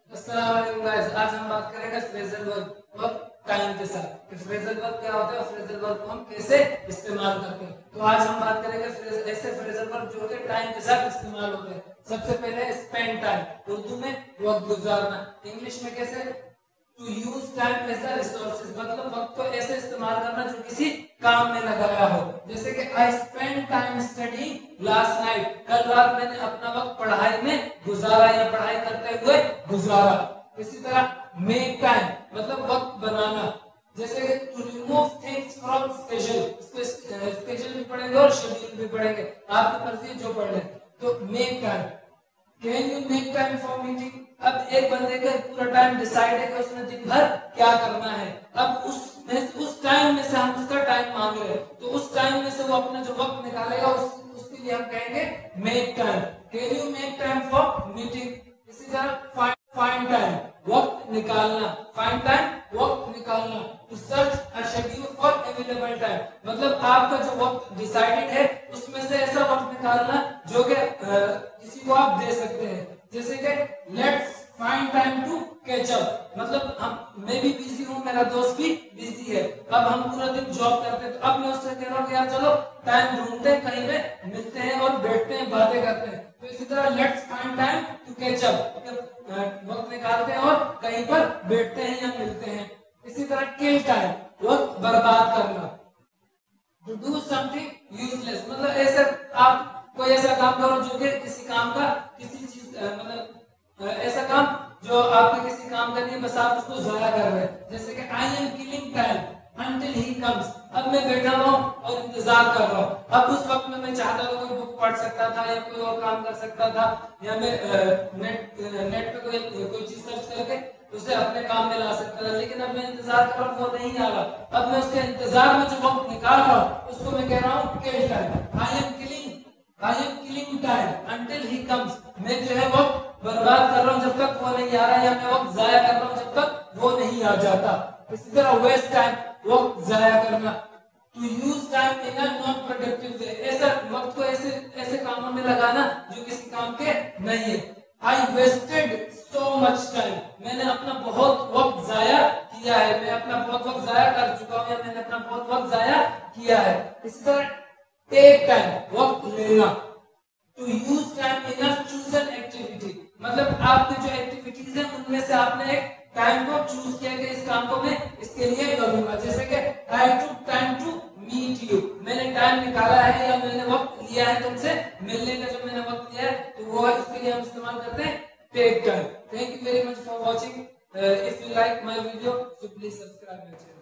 अस्सलाम वालेकुम गाइस। आज हम बात करेंगे फ्रेजल वर्ब और टाइम के साथ कि फ्रेजल वर्ब क्या होता है और फ्रेजल वर्ब को हम कैसे इस्तेमाल करते हैं। तो आज हम बात करेंगे ऐसे फ्रेजल वर्ब जो कि टाइम के साथ इस्तेमाल होते हैं। सबसे पहले स्पेंड टाइम, उर्दू में वक्त गुजारना, इंग्लिश में कैसे to use time as a resources, मतलब वक्त को ऐसे इस्तेमाल करना जो किसी काम में लगाया हो। जैसे कि I spend time studying last night, कल रात मैंने अपना वक्त पढ़ाई में गुजारा या पढ़ाई करते हुए गुजारा। इसी तरह मेक टाइम मतलब वक्त बनाना, जैसे कि to remove things from schedule, schedule भी पढ़ेंगे और शेड्यूल भी पढ़ेंगे, आपकी मर्जी जो पढ़ लें। तो make time, can you make time for meeting, अब एक बंदे का पूरा टाइम डिसाइड है कि उसने दिन भर क्या करना है। अब उस टाइम में से हम उसका टाइम मांग रहे हैं, तो उस टाइम में से वो अपना जो वक्त निकालेगा उसके लिए हम कहेंगे make time. Can you make time for meeting. इसी तरह फाइंड टाइम वक्त निकालना, फाइंड टाइम वक्त निकालना। To search a schedule for available time, मतलब आपका जो वक्त डिसाइडेड है उसमें से ऐसा वक्त निकालना जो कि किसी को आप दे सकते हैं। जैसे कि let's find time to catch up, मतलब मैं भी बिजी हूँ, मेरा दोस्त भी बिजी है, अब हम पूरा दिन जॉब करते हैं, तो अब मैं उससे कह रहा हूँ यार चलो टाइम ढूंढते हैं, कहीं पे मिलते हैं और बैठते हैं, बातें करते हैं। तो इसी तरह let's find time to catch up, वक्त निकालते हैं और कहीं पर बैठते हैं या मिलते हैं। इसी तरह किल टाइम वक्त बर्बाद करना, टू डू समथिंग यूजलेस, मतलब ऐसे आप कोई ऐसा काम करो जो कि किसी काम का किसी चीज मतलब ऐसा काम जो आपके किसी काम का नहीं, बस आप उसको जाया कर रहे हैं। जैसे कि I am killing time until he comes, अब मैं बैठा हुआ हूं और इंतजार कर रहा हूं। अब उस वक्त में मैं चाहता था कोई बुक पढ़ सकता था या कोई और काम कर सकता था, या मैं नेट पे कोई चीज सर्च करके उसे अपने काम में ला सकता था, लेकिन अब मैं इंतजार कर रहा हूँ, वो नहीं आ रहा। अब मैं उसके इंतजार में जो वक्त निकाल रहा हूँ उसको मैं कह रहा हूँ kill time. I am killing time until he comes, मैं जो है वक्त बर्बाद कर रहा हूँ जब तक वो नहीं आ रहा, या मैं वक्त जाया कर रहा हूँ जब तक वो नहीं आ जाता। इसी तरह वेस्ट टाइम वक्त जाया करना, to use time in a non productive way, ऐसा वक्त को ऐसे ऐसे कामों में लगाना जो किसी काम के नहीं है। I wasted so much time, मैंने अपना बहुत वक्त जाया किया है, मैं अपना बहुत वक्त जाया कर चुका हूँ या मैंने अपना बहुत वक्त जाया किया है। इसी तरह टेक टाइम वक्त लेना, to use time in a chosen activity, मतलब आपकी जो एक्टिविटीज है उनमें से आपने एक टाइम को चूज किया कि इस काम को मैं इसके लिए करूंगा। जैसे कि I took time to meet you, मैंने टाइम निकाला है या मैंने वक्त लिया है तुमसे मिलने का, जो मैंने वक्त लिया है तो वो इसके लिए हम इस्तेमाल करते हैं take time. Thank you very much for watching. If you like my video so please subscribe my channel.